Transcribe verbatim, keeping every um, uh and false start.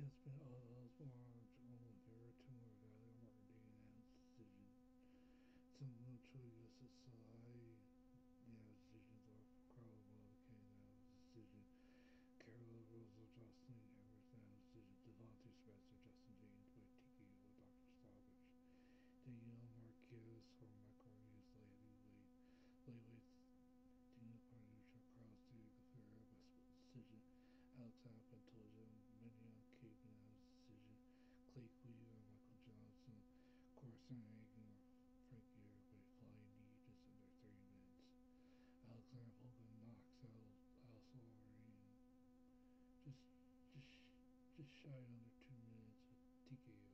has been Osborne with her tumor value marketing and decision. Some choices aside, yeah, decisions are Carl Mulligan now decision. Carol Rose Jocelyn Evers now decision. Devontae Spencer, Justin James by Tiki or Doctor Stoppage. Daniel Marquez or Michael Reeves Lady Late Lightweight Daniel Carlucci Carl Diego Ferreira by split decision. Alex Alpentoja, Minion Cave now decision. Clay Cleaver, Michael Johnson, Corson Hagen or Frankie Air by flying knee just under thirty minutes. Alexander Volkan knocks out Al Just just just shy under two minutes with T K O.